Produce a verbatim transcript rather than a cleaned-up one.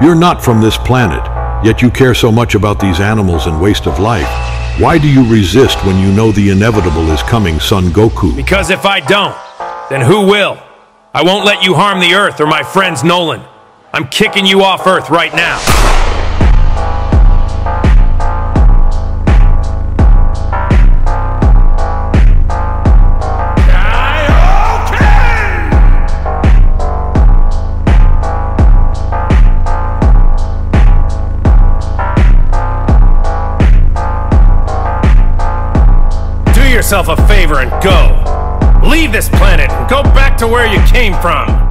You're not from this planet, yet you care so much about these animals and waste of life. Why do you resist when you know the inevitable is coming, Son Goku? Because if I don't, then who will? I won't let you harm the Earth or my friends Nolan. I'm kicking you off Earth right now. Do yourself a favor and go. Leave this planet and go back to where you came from.